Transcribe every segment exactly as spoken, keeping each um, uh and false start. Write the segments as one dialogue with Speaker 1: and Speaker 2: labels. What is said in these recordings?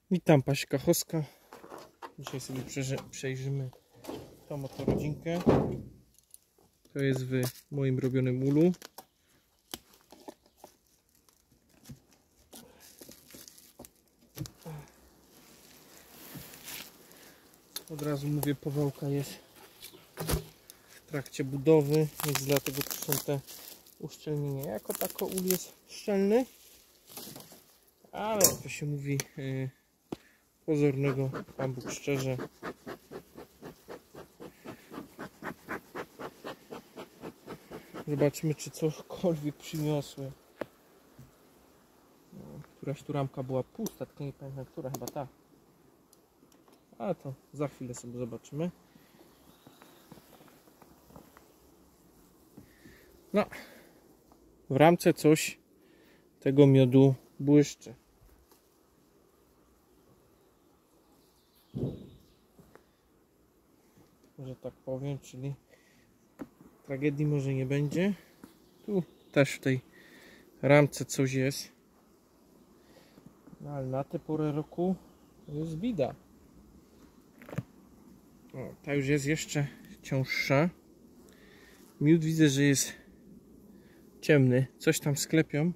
Speaker 1: Witam, Paś Kachowska. Dzisiaj sobie przejrzymy tą oto rodzinkę. To jest w moim robionym ulu. Od razu mówię, powałka jest w trakcie budowy, więc dlatego tu są te uszczelnienia. Jako tako ul jest szczelny, ale jak to się mówi, yy, pozornego Pan Bóg szczerze. Zobaczmy, czy cokolwiek przyniosły. No, któraś tu ramka była pusta, tylko nie pamiętam, która, chyba ta. A to za chwilę sobie zobaczymy. No, w ramce coś tego miodu błyszczy. Że tak powiem, czyli tragedii może nie będzie. Tu też w tej ramce coś jest. No, ale na tę porę roku jest bida. O, ta już jest jeszcze cięższa. Miód widzę, że jest ciemny. Coś tam sklepią.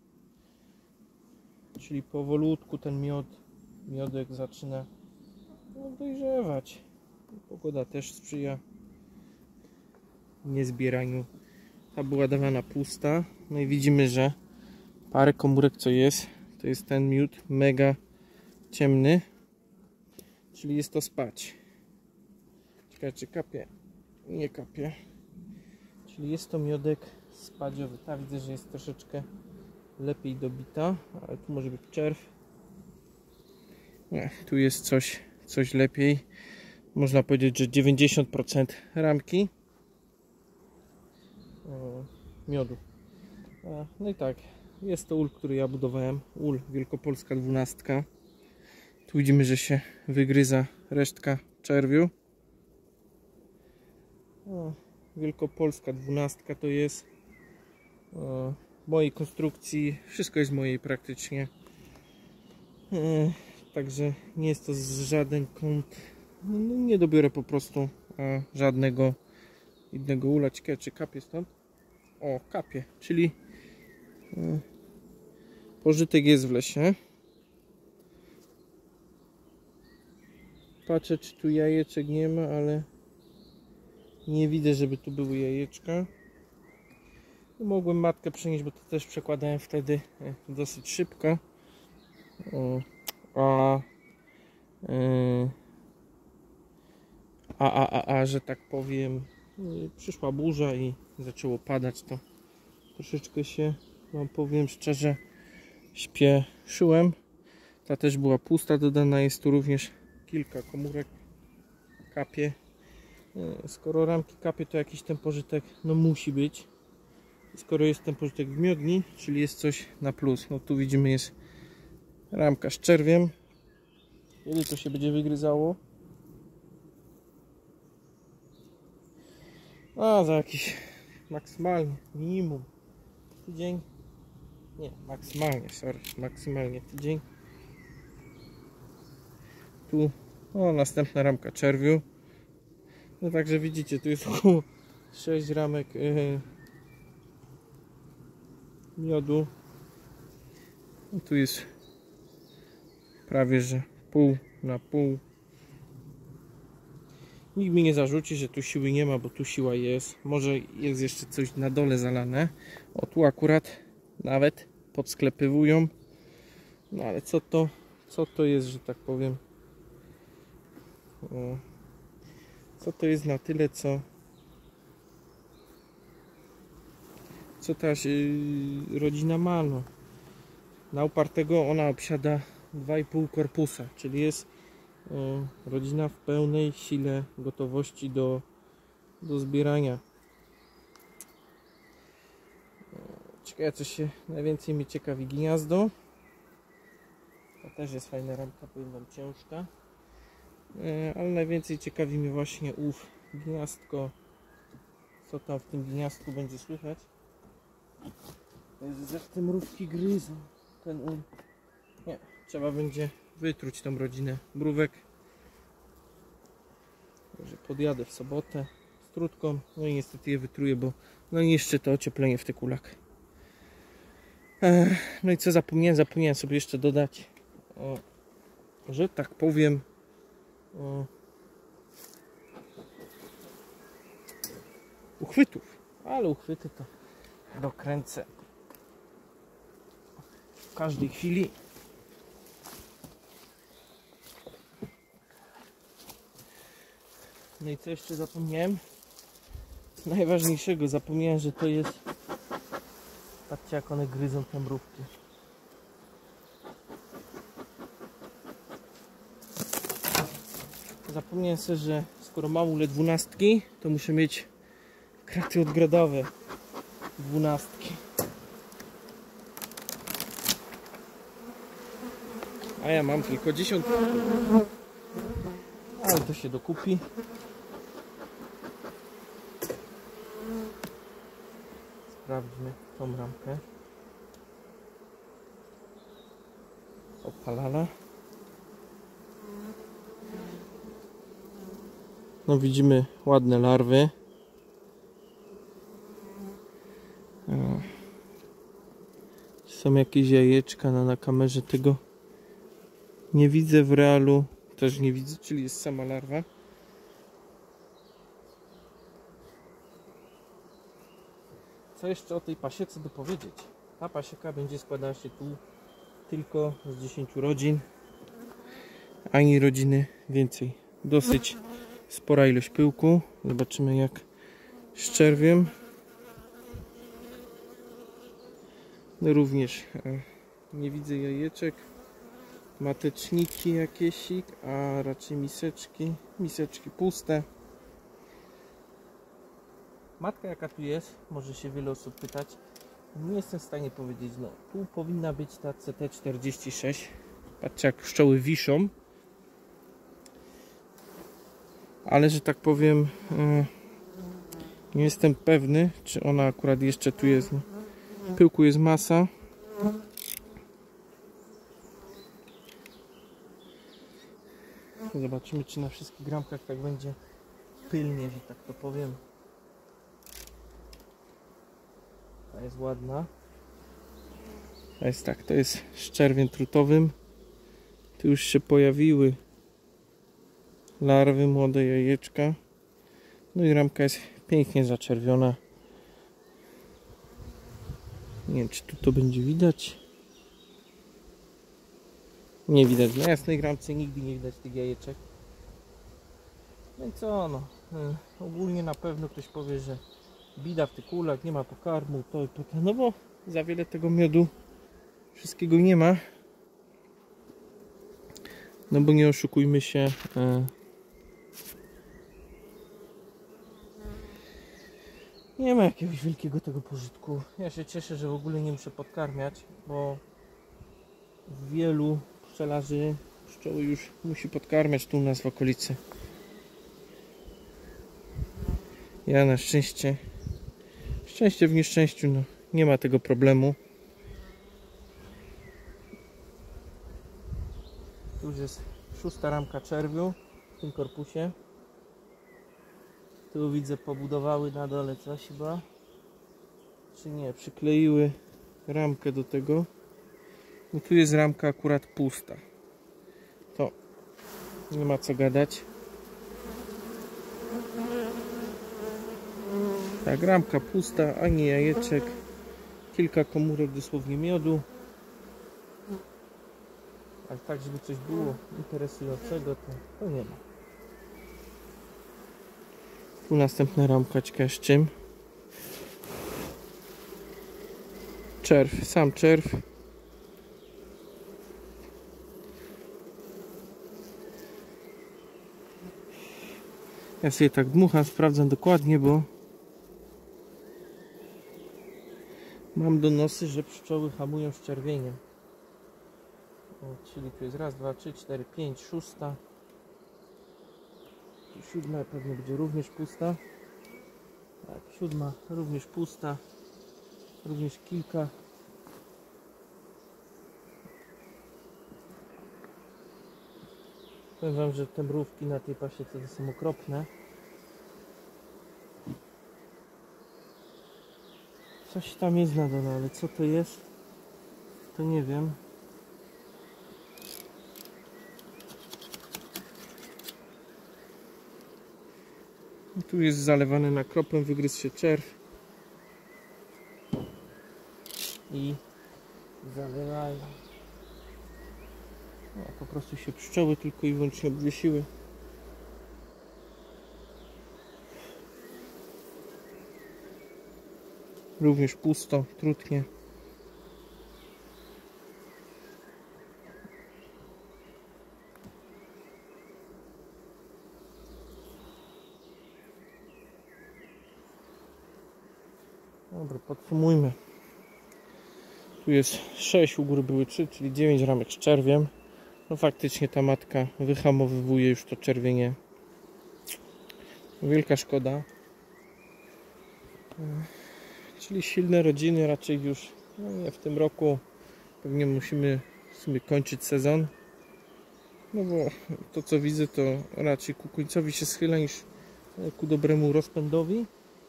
Speaker 1: Czyli powolutku ten miod, miodek zaczyna no, dojrzewać. Pogoda też sprzyja niezbieraniu. Ta była dawana pusta. No i widzimy, że parę komórek co jest, to jest ten miód mega ciemny. Czyli jest to spać. Czekaj, czy kapie? Nie kapie. Czyli jest to miodek spadziowy. Ta widzę, że jest troszeczkę lepiej dobita, ale tu może być czerw. Nie, tu jest coś, coś lepiej. Można powiedzieć, że dziewięćdziesiąt procent ramki o, miodu. No i tak, jest to ul, który ja budowałem. Ul Wielkopolska dwunastka. Tu widzimy, że się wygryza resztka czerwiu. O, Wielkopolska dwunastka to jest o, mojej konstrukcji. Wszystko jest mojej praktycznie. E, także nie jest to żaden kąt. No, nie dobiorę po prostu e, żadnego innego ula. Ciekawe, czy kapie stąd? O, kapie, czyli e, pożytek jest w lesie. Patrzę, czy tu jajeczek nie ma, ale nie widzę, żeby tu były jajeczka. Mogłem matkę przenieść, bo to też przekładałem wtedy e, dosyć szybko. O, a, e, a, a, a, a, że tak powiem, przyszła burza i zaczęło padać, to troszeczkę się, wam powiem szczerze, śpieszyłem. Ta też była pusta, dodana jest tu również kilka komórek. Kapie. Skoro ramki kapie, to jakiś ten pożytek no musi być. Skoro jest ten pożytek w miodni, czyli jest coś na plus. No tu widzimy, jest ramka z czerwiem. Ile to się będzie wygryzało? A za jakiś maksymalnie, minimum tydzień. Nie, maksymalnie, sorry, maksymalnie tydzień. Tu o, następna ramka czerwiu. No także widzicie, tu jest około sześć ramek yy, miodu. I tu jest prawie że pół na pół. Nikt mi nie zarzuci, że tu siły nie ma, bo tu siła jest. Może jest jeszcze coś na dole zalane. O, tu akurat nawet podsklepywują. No ale co to, co to jest, że tak powiem. O, co to jest na tyle, co co ta yy, rodzina ma, no. Na upartego ona obsiada dwa i pół korpusa, czyli jest yy, rodzina w pełnej sile gotowości do, do zbierania. Ciekawe, co się najwięcej mnie ciekawi, gniazdo. To też jest fajna ramka, powiem wam, ciężka. Yy, ale najwięcej ciekawi mnie właśnie ów gniazdko. Co tam w tym gniazdku będzie słychać? Jezu, jak te mrówki gryzą ten ul. Nie, trzeba będzie wytruć tą rodzinę mrówek. Także podjadę w sobotę z trutką, no i niestety je wytruję, bo no i jeszcze to ocieplenie w tych kulach. Ech, no i co zapomniałem? Zapomniałem sobie jeszcze dodać, o, że tak powiem, o, uchwytów, ale uchwyty to dokręcę w każdej chwili. No i co jeszcze zapomniałem? Najważniejszego zapomniałem, że to jest... Patrzcie, jak one gryzą te mrówki. Zapomniałem sobie, że skoro mam ule dwunastki, to muszę mieć kraty odgrodowe dwunastki. A ja mam tylko dziesiątki. Ale to się dokupi. Sprawdźmy tą ramkę. Opalala. No widzimy ładne larwy. Są jakieś jajeczka, no na kamerze tego nie widzę, w realu też nie widzę, czyli jest sama larwa. Co jeszcze o tej pasiece dopowiedzieć? Ta pasieka będzie składała się tu tylko z dziesięciu rodzin, ani rodziny więcej. Dosyć spora ilość pyłku. Zobaczymy jak z czerwiem. No również e, nie widzę jajeczek. Mateczniki jakieś, a raczej miseczki. Miseczki puste. Matka jaka tu jest? Może się wiele osób pytać. Nie jestem w stanie powiedzieć. No, tu powinna być ta C T czterdzieści sześć. Patrzcie jak pszczoły wiszą. Ale że tak powiem, e, nie jestem pewny, czy ona akurat jeszcze tu jest. W pyłku jest masa. Zobaczymy, czy na wszystkich gramkach tak będzie pylnie, że tak to powiem. Ta jest ładna. Ta jest tak, to jest z czerwiem trutowym. Tu już się pojawiły larwy, młode jajeczka. No i ramka jest pięknie zaczerwiona. Nie wiem, czy tu to będzie widać. Nie widać. Na jasnej ramce nigdy nie widać tych jajeczek. No i co no. Yy, ogólnie na pewno ktoś powie, że bida w tych kulach, nie ma pokarmu, to i to, to. No bo za wiele tego miodu wszystkiego nie ma. No bo nie oszukujmy się. Yy, nie ma jakiegoś wielkiego tego pożytku. Ja się cieszę, że w ogóle nie muszę podkarmiać, bo wielu pszczelarzy pszczoły już musi podkarmiać tu u nas w okolicy. Ja na szczęście, szczęście w nieszczęściu, no, nie ma tego problemu. Tu już jest szósta ramka czerwiu w tym korpusie. Tu widzę, pobudowały na dole coś chyba. Czy nie, przykleiły ramkę do tego. No tu jest ramka akurat pusta. To nie ma co gadać. Tak, ramka pusta, ani jajeczek. Kilka komórek dosłownie miodu. Ale tak, żeby coś było interesującego, to, to nie ma. Tu następna ramkaczka z czym? Czerw, sam czerw. Ja sobie tak dmucham, sprawdzam dokładnie, bo mam donosy, że pszczoły hamują z czerwieniem. O, czyli tu jest raz, dwa, trzy, cztery, pięć, szósta. Siódma pewnie będzie również pusta. Tak, siódma również pusta. Również kilka. Powiem wam, że te mrówki na tej pasiece to są okropne. Coś tam jest na dole, ale co to jest, to nie wiem. I tu jest zalewane na kropę, wygryzł się czerw. I zalewają. No, po prostu się pszczoły tylko i wyłącznie obwiesiły. Również pusto, trudnie. Dobra, podsumujmy. Tu jest sześć, u góry były trzy, czyli dziewięć ramek z czerwiem. No faktycznie ta matka wyhamowywuje już to czerwienie. Wielka szkoda. Czyli silne rodziny raczej już no nie w tym roku. Pewnie musimy w sumie kończyć sezon. No bo to co widzę to raczej ku końcowi się schyla niż ku dobremu rozpędowi.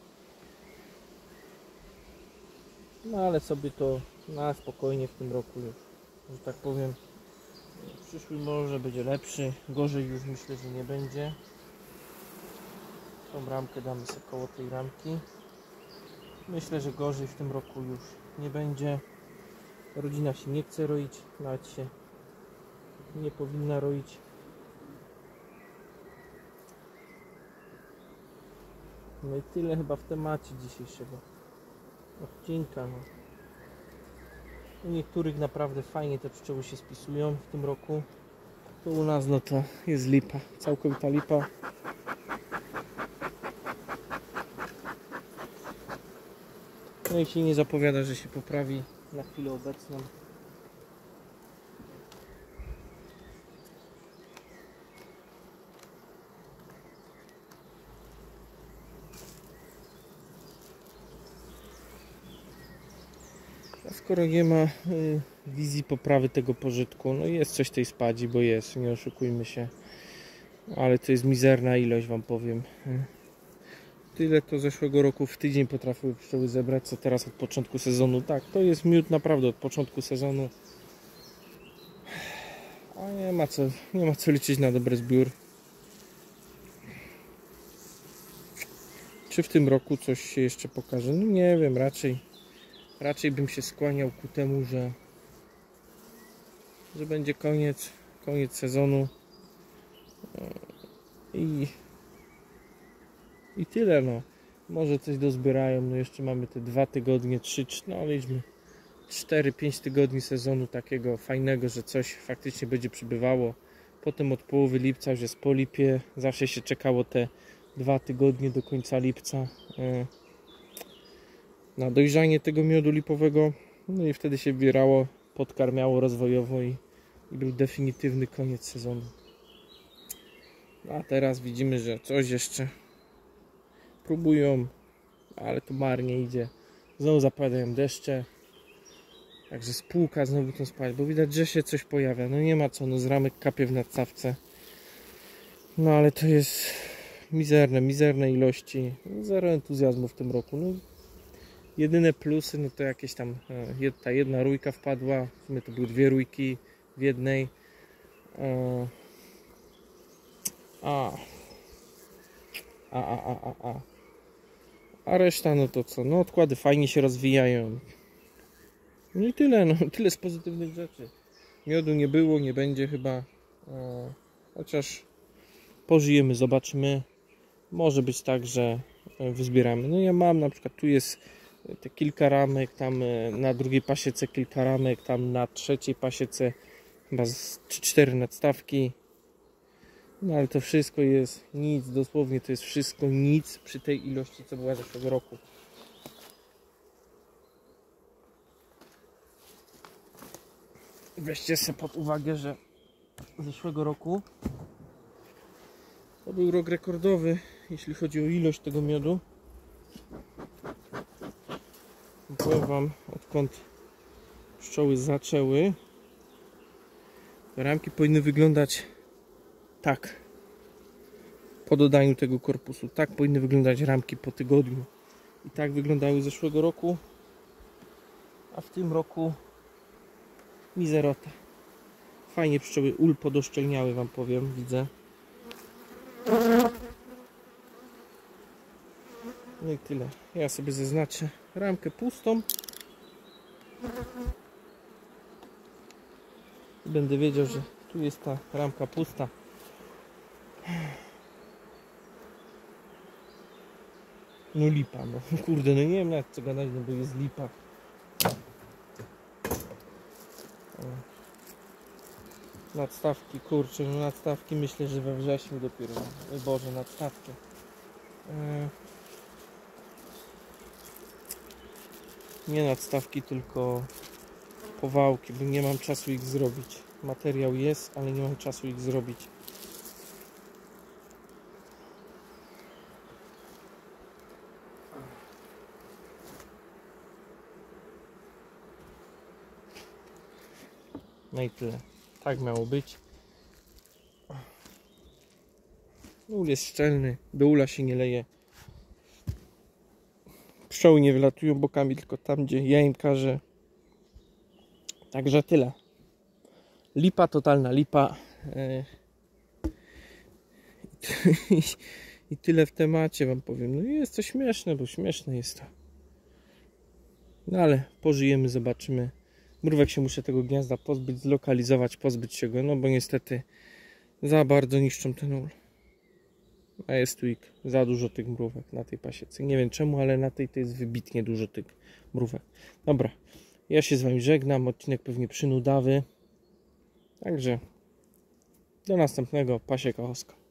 Speaker 1: No ale sobie to na spokojnie w tym roku już, że tak powiem, przyszły może będzie lepszy, gorzej już myślę, że nie będzie. Tą ramkę damy sobie koło tej ramki. Myślę, że gorzej w tym roku już nie będzie. Rodzina się nie chce roić, nawet się nie powinna roić. No i tyle chyba w temacie dzisiejszego odcinka. No. U niektórych naprawdę fajnie te pszczoły się spisują w tym roku. To u nas no to jest lipa, całkowita lipa. No i się nie zapowiada, że się poprawi na chwilę obecną. A skoro nie ma y, wizji poprawy tego pożytku, no jest coś tej spadzi, bo jest, nie oszukujmy się. Ale to jest mizerna ilość, wam powiem. Tyle to zeszłego roku w tydzień potrafiły pszczoły zebrać, co teraz od początku sezonu. Tak, to jest miód naprawdę od początku sezonu. A nie ma co, nie ma co liczyć na dobry zbiór. Czy w tym roku coś się jeszcze pokaże? No nie wiem, raczej raczej bym się skłaniał ku temu, że że będzie koniec, koniec sezonu. I I tyle, no. Może coś dozbierają, no jeszcze mamy te dwa tygodnie, trzy, no ale liczmy cztery pięć tygodni sezonu takiego fajnego, że coś faktycznie będzie przybywało. Potem od połowy lipca już jest po lipie, zawsze się czekało te dwa tygodnie do końca lipca na dojrzanie tego miodu lipowego. No i wtedy się bierało, podkarmiało rozwojowo i, i był definitywny koniec sezonu. A teraz widzimy, że coś jeszcze próbują, ale to marnie idzie. Znowu zapadają deszcze. Także spółka znowu to spać, bo widać, że się coś pojawia. No nie ma co, no z ramek kapie w nadstawce. No ale to jest mizerne, mizerne ilości. Zero entuzjazmu w tym roku. No, jedyne plusy, no to jakieś tam e, ta jedna rójka wpadła. W sumie to były dwie rójki w jednej. E, a, a, a, a, a, a. A reszta, no to co? No odkłady fajnie się rozwijają. No i tyle, no tyle z pozytywnych rzeczy. Miodu nie było, nie będzie chyba. E, chociaż pożyjemy, zobaczymy. Może być tak, że wyzbieramy. No ja mam na przykład, tu jest te kilka ramek, tam na drugiej pasiece kilka ramek, tam na trzeciej pasiece chyba z trzy cztery nadstawki. No ale to wszystko jest nic, dosłownie to jest wszystko nic przy tej ilości, co była zeszłego roku. Weźcie sobie pod uwagę, że zeszłego roku to był rok rekordowy, jeśli chodzi o ilość tego miodu. Powiem wam, odkąd pszczoły zaczęły, ramki powinny wyglądać tak. Po dodaniu tego korpusu. Tak powinny wyglądać ramki po tygodniu. I tak wyglądały zeszłego roku. A w tym roku mizerota. Fajnie pszczoły ul podoszczelniały, wam powiem, widzę. No i tyle. Ja sobie zaznaczę ramkę pustą. Będę wiedział, że tu jest ta ramka pusta. No lipa, no kurde, no nie wiem nawet co gadać, no bo jest lipa. Nadstawki, kurczę, no nadstawki myślę, że we wrześniu dopiero. Boże, nadstawki. Nie nadstawki, tylko powałki, bo nie mam czasu ich zrobić. Materiał jest, ale nie mam czasu ich zrobić. No i tyle. Tak miało być. Ul jest szczelny, do ula się nie leje. Pszczoły nie wylatują bokami, tylko tam, gdzie ja im każę. Także tyle. Lipa, totalna lipa. I tyle w temacie wam powiem. No jest to śmieszne, bo śmieszne jest to. No ale pożyjemy, zobaczymy. Mrówek się muszę tego gniazda pozbyć, zlokalizować, pozbyć się go, no bo niestety za bardzo niszczą ten ul. A jest tu ik, za dużo tych mrówek na tej pasiece. Nie wiem czemu, ale na tej to jest wybitnie dużo tych mrówek. Dobra, ja się z wami żegnam, odcinek pewnie przynudawy. Także do następnego, Pasieka Oskar.